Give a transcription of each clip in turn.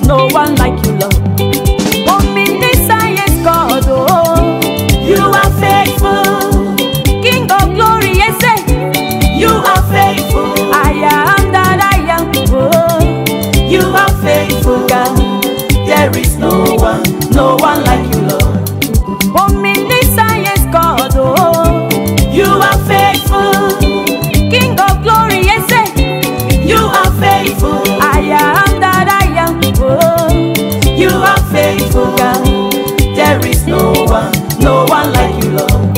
no one like you, Lord. Omniscience God, oh, you are faithful. King of glory, yes, you are faithful. I am that I am, oh, you are faithful, God. There is no one like you, Lord. Omniscience God, oh, you are faithful. King of glory, yes, you are faithful. I am that I am, oh, you are faithful, God. There is no one like you, Lord.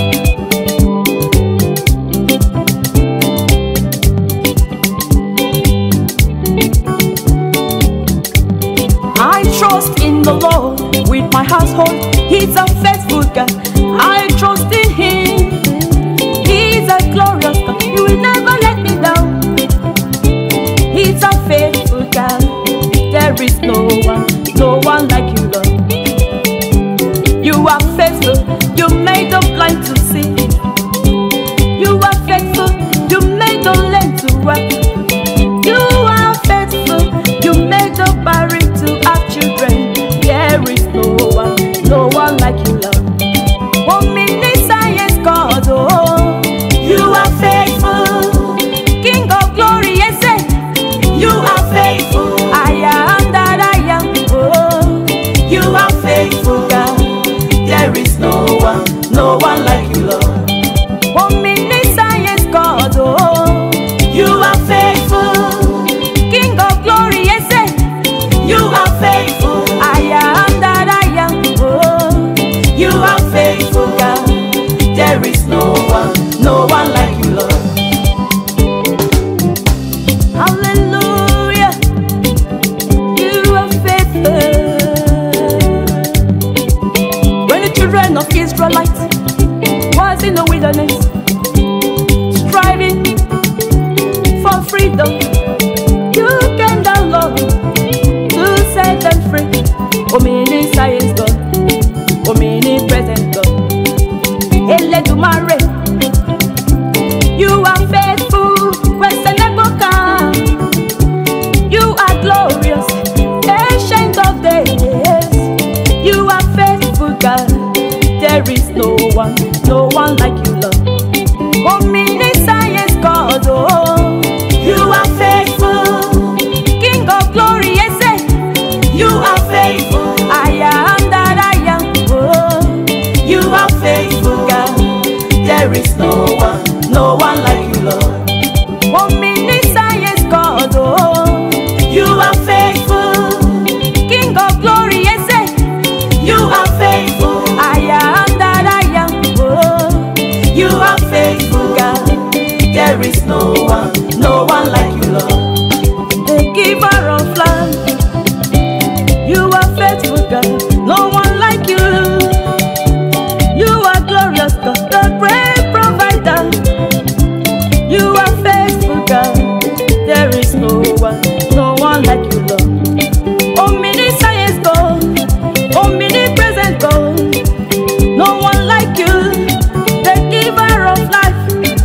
I trust in the Lord with my household. He's a faithful God. I trust in Him. He's a glorious God. He will never let me down. He's a faithful God. There is no one like you, Lord. You are faithful. You made the blind to see. You are faithful. You made the lame to walk. You are faithful. You made the barren to have children. There is no one like you, Lord. Omniscience God, oh, you are faithful. King of glory, yes, you are faithful. I am that I am, oh, you are faithful, God. There is no one like you, Lord. Omniscience God, oh, you are faithful. King of glory, yes, you are faithful. I am that I am, oh, you are faithful, God. There is no one like you, Lord. Hallelujah, you are faithful. When the children of Israelites was in the wilderness, striving for freedom, you came down, Lord, to set them free. Omniscience God, omnipresent God, Eledumare, you are faithful. Weseleboka, you are glorious, ancient of days. You are faithful, God. There is no one like you, Lord. Omniscience God, oh, you are faithful. King of glory, yes, you are faithful. I am that I am, oh, you are faithful, God. There is no one like you, Lord. Omniscience God, oh, you are faithful. King of glory, yes, you are faithful. I am that I am, oh, you are faithful, God. There is no one like you, Lord. The giver of life, you are faithful, God. No one like you. You are glorious, God, the great provider. You are faithful, God. There is no one like you, Lord. Omniscience God, omnipresent God, no one like you. The giver of life,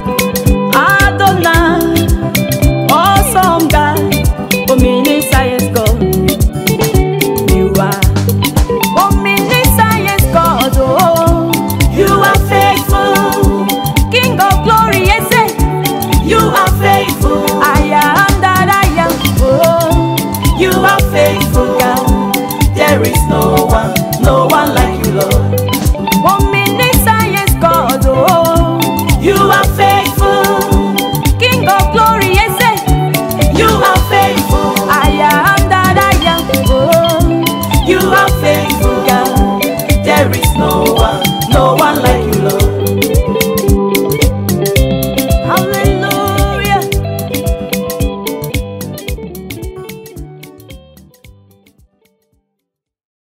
Adonai, awesome God, omniscience God. You are omniscience God, oh, you are faithful. King of glory, yes, you are faithful. I am that I am, oh, you are faithful, God. There is no one like you, Lord. Omniscience God, oh, you are faithful. King of glory, yes, you are faithful. I am that I am, oh, you are faithful, God. There is no one like you.